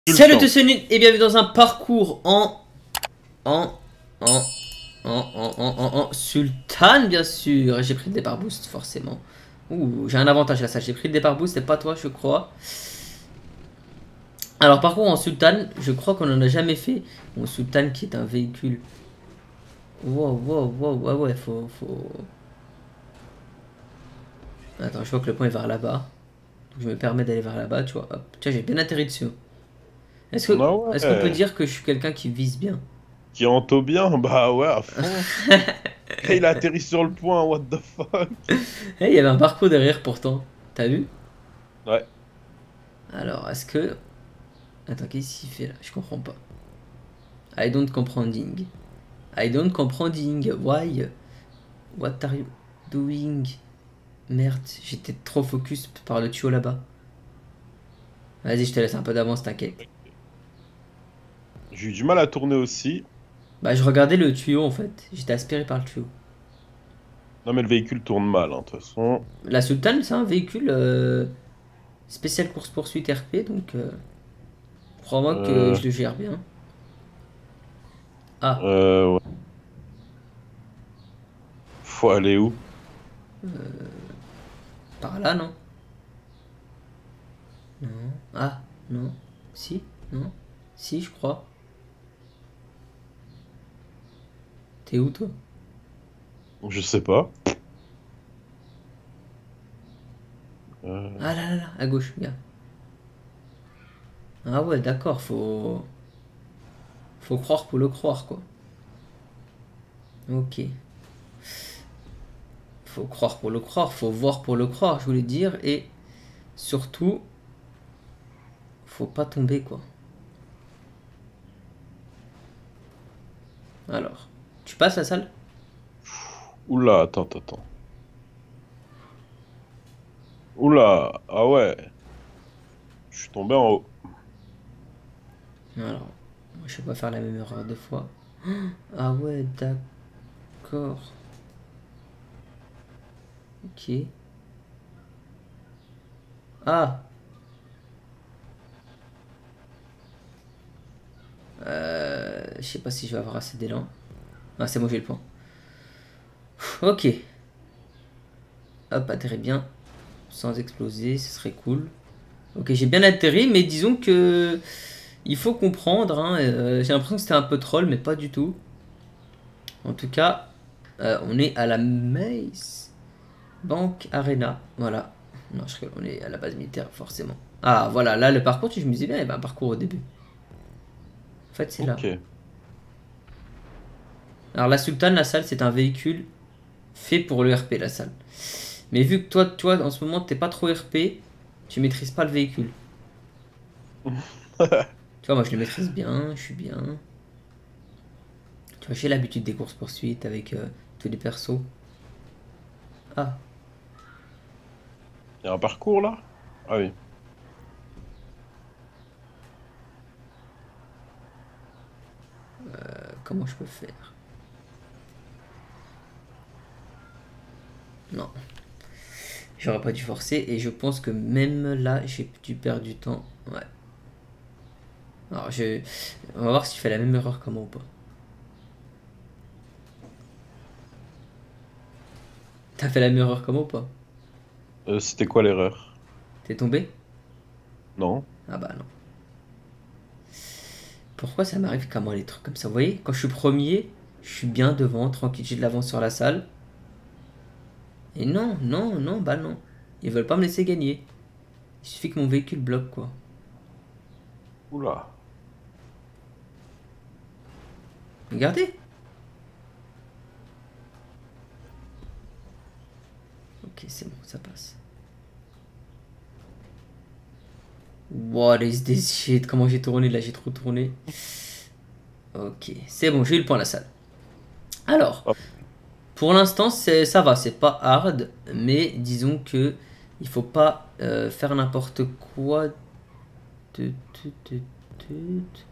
Salut tous et bienvenue dans un parcours en Sultan, bien sûr. J'ai pris le départ boost, forcément. Ouh, j'ai un avantage à ça. J'ai pris le départ boost, c'est pas toi, je crois. Alors, parcours en Sultan, je crois qu'on en a jamais fait. Bon, Sultan qui est un véhicule. Wow, ouais, faut. Attends, je vois que le point est vers là-bas. Donc, je me permets d'aller vers là-bas, tu vois. Hop. Tiens, j'ai bien atterri dessus. Est-ce Ah qu'on peut ouais, dire que je suis quelqu'un qui vise bien? qui entend bien, bah ouais, à fond. Et il a atterri sur le point, what the fuck. Eh, il y avait un parcours derrière pourtant. T'as vu? Ouais, Alors, est-ce que... Attends, qu'est-ce qu'il fait là? Je comprends pas. I don't comprending. I don't comprending. Why? What are you doing? Merde, j'étais trop focus par le tuyau là-bas. Vas-y, je te laisse un peu d'avance, t'inquiète. j'ai eu du mal à tourner aussi. Bah, je regardais le tuyau en fait. J'étais aspiré par le tuyau. Non mais le véhicule tourne mal, hein, de toute façon. La Sultan, c'est un véhicule spécial course-poursuite RP, donc crois-moi que Euh, je le gère bien. Ah, ouais. Faut aller où? par là, non? Non. Ah, non. Si? Non? Si, je crois. T'es où toi? Je sais pas. Euh, Ah là, à gauche, regarde. Ah ouais, d'accord, faut croire pour le croire, quoi. Ok. Faut croire pour le croire, faut voir pour le croire, je voulais dire, et surtout, faut pas tomber, quoi. Alors, tu passes la salle? Oula, attends. Oula, ah ouais, je suis tombé en haut. Alors, je vais pas faire la même erreur deux fois. Ah ouais, d'accord. Ok. Ah, je sais pas si je vais avoir assez d'élan. Ah, c'est bon, j'ai le point. Ok. Hop, atterri bien. Sans exploser, ce serait cool. Ok, j'ai bien atterri, mais disons que il faut comprendre. Hein, j'ai l'impression que c'était un peu troll, mais pas du tout. En tout cas, on est à la Mace Bank Arena. Voilà. Non, je rigole, on est à la base militaire, forcément. Ah, voilà, là, le parcours, je me disais bien, il y avait un parcours au début. En fait, c'est là. Ok. Alors, la Sultan, la salle, c'est un véhicule fait pour le RP, la salle. Mais vu que toi, en ce moment, t'es pas trop RP, tu maîtrises pas le véhicule. Tu vois, moi, je le maîtrise bien, je suis bien. Tu vois, j'ai l'habitude des courses-poursuites avec tous les persos. Ah, Il y a un parcours là? Ah oui. comment je peux faire? Non, j'aurais pas dû forcer et je pense que même là, j'ai dû perdre du temps. Ouais. Alors, on va voir si je fais la même erreur que moi ou pas. T'as fait la même erreur que moi ou pas? C'était quoi l'erreur? T'es tombé? Non? Ah bah non. Pourquoi ça m'arrive qu'à moi les trucs comme ça? Vous voyez, quand je suis premier, je suis bien devant, tranquille, j'ai de l'avance sur la salle. Et non, bah non. Ils veulent pas me laisser gagner. Il suffit que mon véhicule bloque quoi. Oula. Regardez. Ok, c'est bon, ça passe. What is this shit? Comment j'ai tourné là? J'ai trop tourné. Ok, c'est bon, j'ai eu le point à la salle. Alors, Hop. pour l'instant, ça va, c'est pas hard, mais disons que il faut pas faire n'importe quoi. Tut, tut, tut, tut.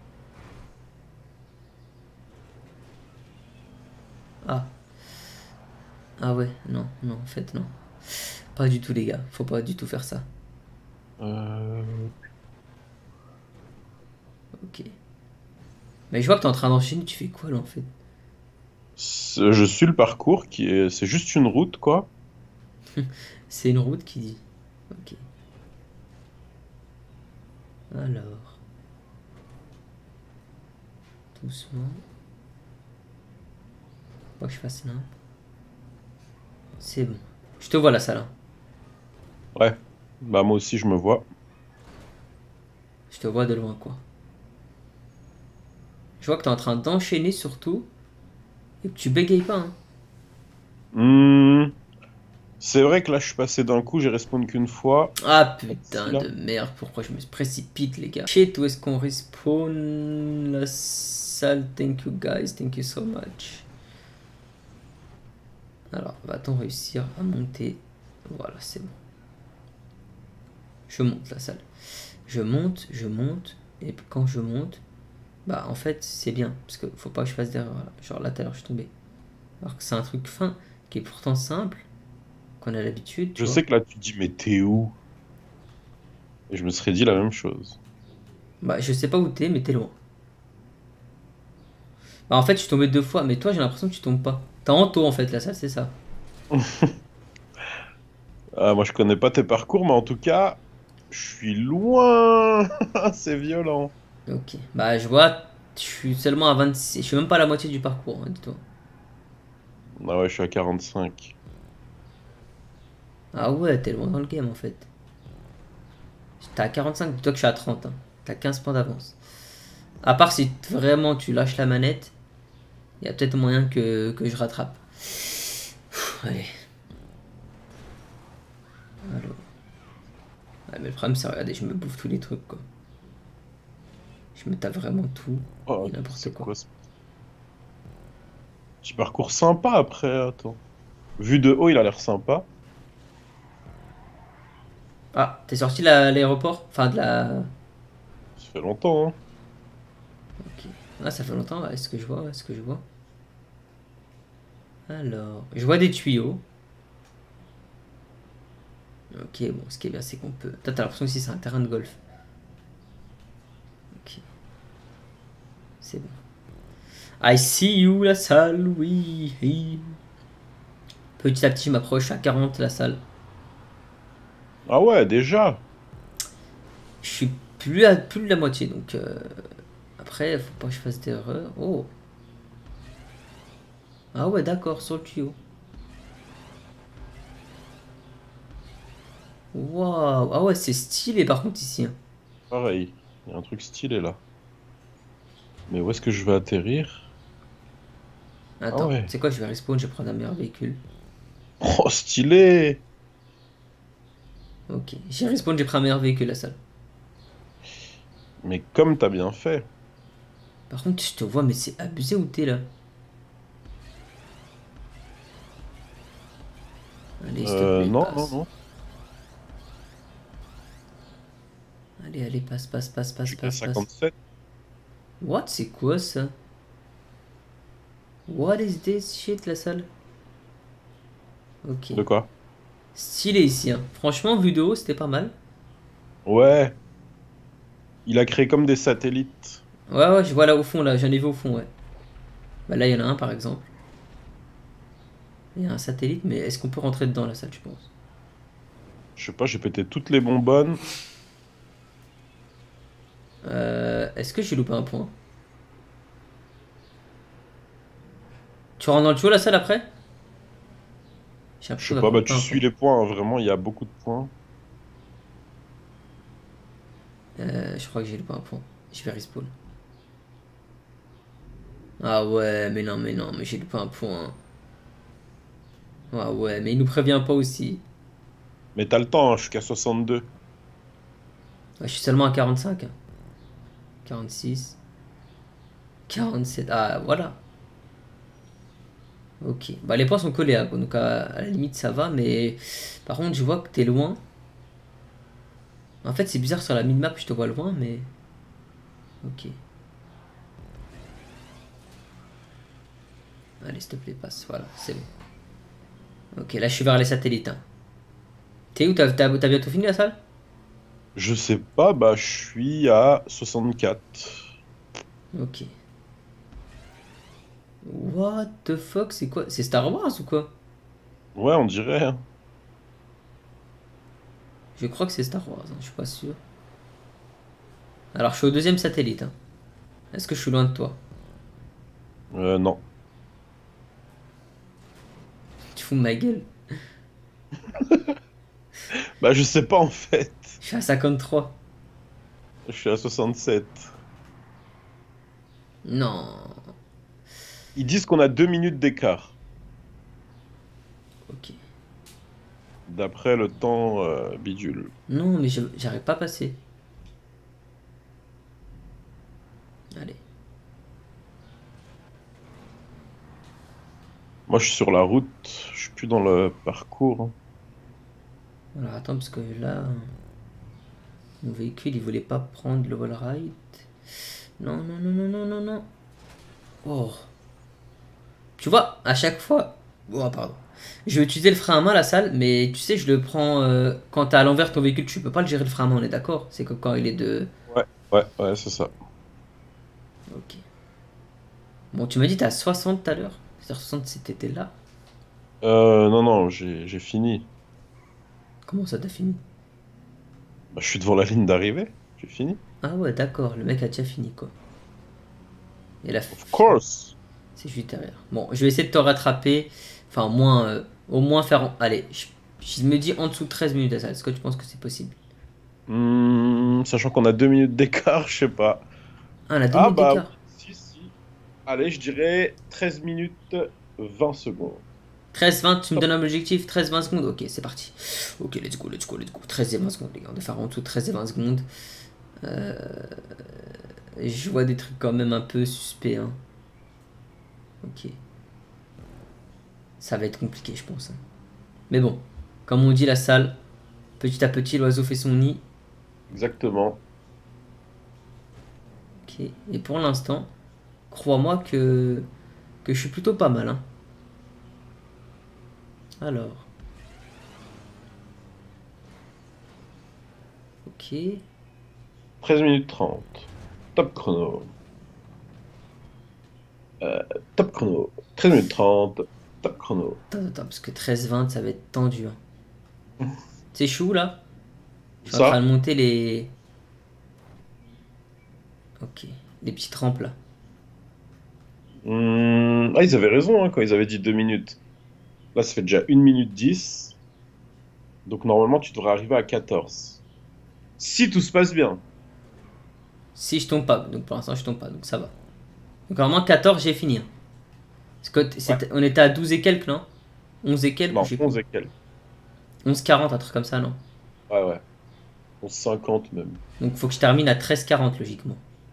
Ah, ah ouais, non, en fait, non. Pas du tout, les gars, faut pas du tout faire ça. Euh, Ok. Mais je vois que t'es en train d'enchaîner, tu fais quoi là en fait? Je suis le parcours qui est... C'est juste une route, quoi. C'est une route qui dit. Ok. Alors, doucement. Faut pas que je fasse là. C'est bon. Je te vois la salle, hein. Ouais. Bah moi aussi, je me vois. Je te vois de loin quoi. Je vois que t'es en train d'enchaîner surtout. Et que tu bégayes pas, hein. Hmm, c'est vrai que là, je suis passé d'un coup, j'ai respawn qu'une fois. Ah Ici, putain là. de merde, pourquoi je me précipite les gars. Shit, où est-ce qu'on respawn la salle? Thank you guys, thank you so much. Alors, va-t-on réussir à monter? Voilà, c'est bon. Je monte la salle. Je monte, et quand je monte, bah en fait c'est bien, parce que faut pas que je fasse d'erreur. Là. Genre là tout à l'heure je suis tombé. Alors que c'est un truc fin, qui est pourtant simple, qu'on a l'habitude, tu Je vois. sais que là, tu dis, mais t'es où? Et je me serais dit la même chose. Bah je sais pas où t'es, mais t'es loin. Bah en fait je suis tombé deux fois, mais toi j'ai l'impression que tu tombes pas. T'es en taux en fait la salle, c'est ça. Ah, moi, je connais pas tes parcours, mais en tout cas, je suis loin. C'est violent. Ok. Bah je vois, je suis seulement à 26, je suis même pas à la moitié du parcours, hein, dis-toi. Ah ouais, je suis à 45. Ah ouais, t'es loin dans le game en fait. T'es à 45, dis-toi que je suis à 30, hein. T'as 15 points d'avance. À part si vraiment tu lâches la manette, il y a peut-être moyen que je rattrape. Allez. Alors. Ouais, mais le problème, c'est, regardez, je me bouffe tous les trucs, quoi. Je me tape vraiment tout Oh, et n'importe c'est quoi. quoi ce petit parcours sympa après? Attends. Vu de haut, il a l'air sympa. Ah, t'es sorti de l'aéroport? Enfin, de la. Ça fait longtemps, hein. Ok. Ah, ça fait longtemps, ouais. Est-ce que je vois? Est-ce que je vois? Alors, je vois des tuyaux. Ok, bon, ce qui est bien, c'est qu'on peut. Toi, t'as l'impression que si c'est un terrain de golf. Ok, c'est bon. I see you, la salle, oui. Oui. Petit à petit, je m'approche à 40, la salle. Ah ouais, déjà. Je suis plus de la moitié, donc après, faut pas que je fasse d'erreur. Oh, ah ouais, d'accord, sur le tuyau. Waouh, ah ouais, c'est stylé par contre ici, hein. Pareil. Il y a un truc stylé là. Mais où est-ce que je vais atterrir? Ah Attends, ouais. c'est quoi, je vais respawn, je vais prendre un meilleur véhicule. Oh, stylé! Ok, j'ai respawn, j'ai pris un meilleur véhicule, la salle. Mais comme t'as bien fait. Par contre, je te vois, mais c'est abusé où t'es là. Allez, s'il te plaît, Non, non, passe. non. Allez, allez, passe, passe, passe, passe, J'étais à passe, passe. 57. What, c'est quoi ça? What is this shit, la salle? Ok. De quoi? Stylé ici, hein. Franchement, vu de haut, c'était pas mal. Ouais. Il a créé comme des satellites. Ouais, ouais, je vois là au fond, là, j'en ai vu au fond, ouais. Bah là, il y en a un par exemple. Il y a un satellite, mais est-ce qu'on peut rentrer dedans la salle, je pense? Je sais pas, j'ai pété toutes les bonbonnes. Est-ce que j'ai loupé un point? Tu rentres dans le tuyau la salle après? J'ai Je l'impression sais pas, d'avoir bah loupé tu un point. suis les points, hein, vraiment, il y a beaucoup de points. Je crois que j'ai loupé un point. Je vais respawn. Ah ouais, mais non, mais j'ai loupé un point. Ah ouais, mais il nous prévient pas aussi. Mais t'as le temps, hein, je suis qu'à 62. Ouais, je suis seulement à 45, hein. 46, 47. Ah voilà. Ok. Bah les points sont collés, hein, donc à la limite ça va, mais par contre je vois que t'es loin. En fait c'est bizarre sur la mini-map, je te vois loin, mais ok. Allez s'il te plaît passe, voilà, c'est bon. Ok, là je suis vers les satellites, hein. T'es où? T'as bientôt fini la salle? Je sais pas, bah je suis à 64. Ok. What the fuck, c'est quoi? C'est Star Wars ou quoi? Ouais, on dirait, hein. Je crois que c'est Star Wars, hein, je suis pas sûr. Alors je suis au deuxième satellite. Hein. Est-ce que je suis loin de toi? Non. Tu fous de ma gueule? Bah, je sais pas en fait. Je suis à 53. Je suis à 67. Non. Ils disent qu'on a 2 minutes d'écart. Ok. D'après le temps bidule. Non, mais j'arrive pas à passer. Allez. Moi, je suis sur la route. Je suis plus dans le parcours, hein. Alors attends, parce que là, mon véhicule, il voulait pas prendre le wall ride. Non, non, non, non, non, non, non. Oh. Tu vois, à chaque fois... Oh, pardon. Je vais utiliser le frein à main, la salle, mais tu sais, je le prends... quand t'es à l'envers de ton véhicule, tu peux pas le gérer le frein à main, on est d'accord? C'est que quand il est de... Ouais, ouais, ouais, c'est ça. Ok. Bon, tu m'as dit t'es à 60 tout à l'heure. C'est-à-dire 60 si t'étais là. Non, non, j'ai fini. Comment ça t'as fini? Bah, je suis devant la ligne d'arrivée. J'ai fini. Ah ouais, d'accord, le mec a déjà fini, quoi. Et là, Of course. c'est juste derrière. Bon, je vais essayer de te rattraper. Enfin, au moins faire... Allez, je me dis en dessous de 13 minutes à ça. Est-ce que tu penses que c'est possible? Sachant qu'on a 2 minutes d'écart, je sais pas. Ah, on a 2 Ah minutes bah d'écart. oui, si, si. Allez, je dirais 13 minutes 20 secondes. 13-20, tu me Top. donnes un objectif, 13-20 secondes, ok c'est parti. Ok, let's go, let's go, let's go. 13 et 20 secondes les gars, on va faire en dessous de 13 et 20 secondes. Euh, Je vois des trucs quand même un peu suspects. Hein. Ok. Ça va être compliqué je pense. Hein. Mais bon, comme on dit la salle, petit à petit l'oiseau fait son nid. Exactement. Ok. Et pour l'instant, crois-moi que je suis plutôt pas mal. Hein. Alors. Ok. 13 minutes 30. Top chrono. Top chrono. 13 minutes 30. Top chrono. Attends, parce que 13-20 ça va être tendu. Hein. C'est chou là? Je suis en train Ça? de monter les... Ok. Les petites rampes là. Ah, ils avaient raison hein, quand ils avaient dit 2 minutes. Là, ça fait déjà 1 minute 10. Donc normalement, tu devrais arriver à 14. Si tout se passe bien. Si je tombe pas. Donc pour l'instant je tombe pas. Donc ça va. Donc normalement 14 j'ai fini. Hein. Parce que Ouais. on était à 12 et quelques non? 11 et quelques, je Non, sais plus. 11 et quelques. 11,40 un truc comme ça non? Ouais, ouais. 11,50 même. Donc faut que je termine à 13,40 logiquement.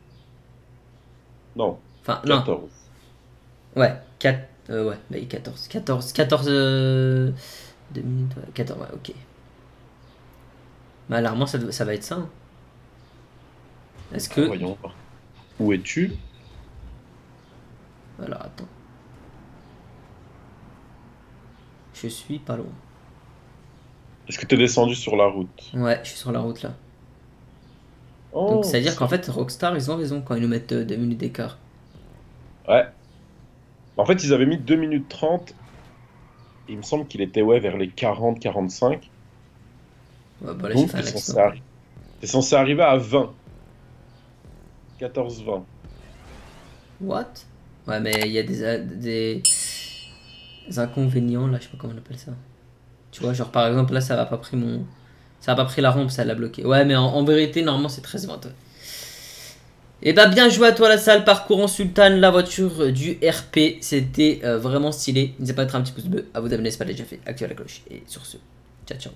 Non, Enfin non. 14. Ouais. 4... ouais. Bah 14. 14... 2 minutes. Ouais. 14 ouais ok. Bah alarmant ça va être ça. Hein. Est-ce que... Voyons voir. Où es-tu? Alors attends. Je suis pas loin. Est-ce que tu es descendu sur la route? Ouais, je suis sur la route là. Donc Oh, c'est à dire qu'en ça. fait Rockstar ils ont raison quand ils nous mettent 2 minutes d'écart. Ouais. En fait, ils avaient mis 2 minutes 30. Et il me semble qu'il était ouais, vers les 40-45. Ouais, bah là j'ai Donc, fait tu un es accident. t'es censé arriver à 20. 14-20. What? Ouais, mais il y a des inconvénients là, je sais pas comment on appelle ça. Tu vois, genre par exemple là, ça va pas pris mon. Ça a pas pris la rampe, ça l'a bloqué. Ouais, mais en vérité, normalement c'est 13-20. Ouais. Et bah, bien joué à toi, la salle. Parcours en sultan, la voiture du RP. C'était vraiment stylé. N'hésitez pas à mettre un petit pouce bleu, à vous abonner si ce n'est pas déjà fait, activez la cloche. Et sur ce, ciao, ciao.